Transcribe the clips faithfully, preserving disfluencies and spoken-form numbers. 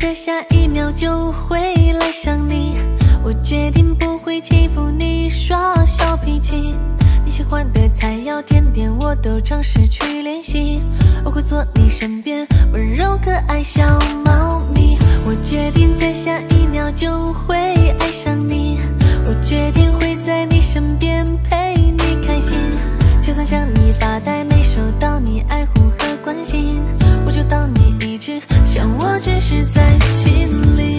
在下一秒就会来上你，我决定不会欺负你，耍小脾气。你喜欢的菜肴甜点我都尝试去练习，我会做你身边温柔可爱小猫咪。我决定在下一秒就会爱上你，我决定会在你身边陪你开心。就算向你发呆没收到你爱护和关心，我就当你一直想我，只是在心里。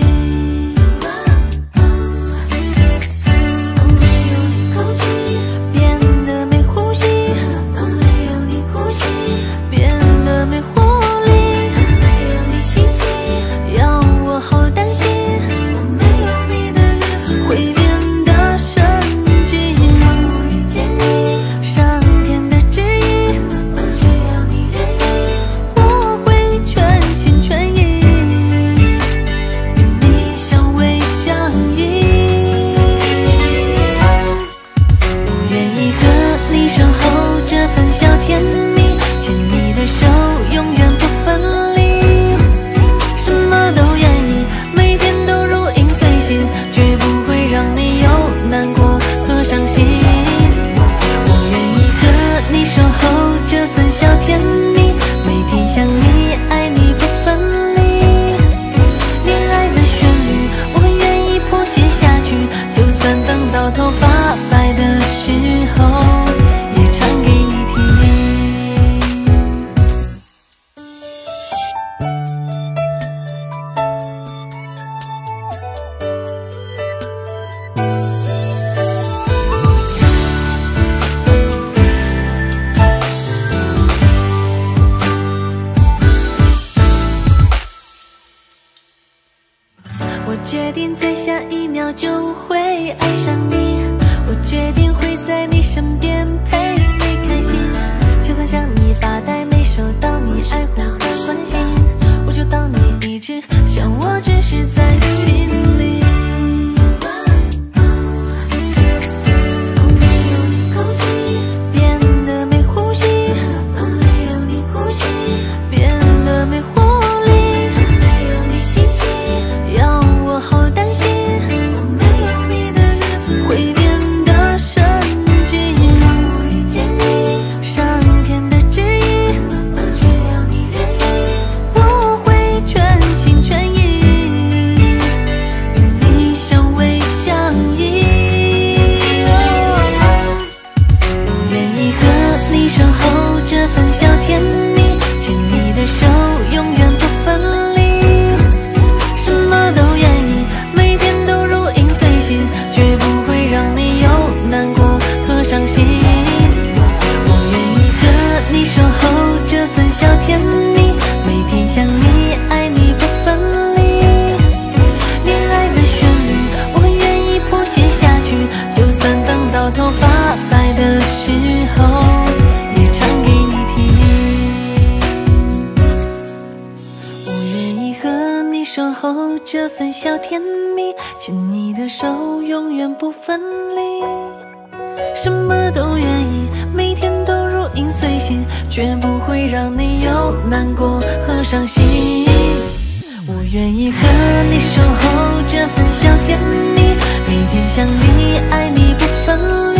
我决定在下一秒就会爱上你，我决定会在你身边陪你开心。就算向你发呆没收到你爱护和关心，我就当你一直想我，只是在心里。守候这份小甜蜜，牵你的手永远不分离，什么都愿意，每天都如影随形，绝不会让你有难过和伤心。我愿意和你守候这份小甜蜜，每天想你爱你不分离。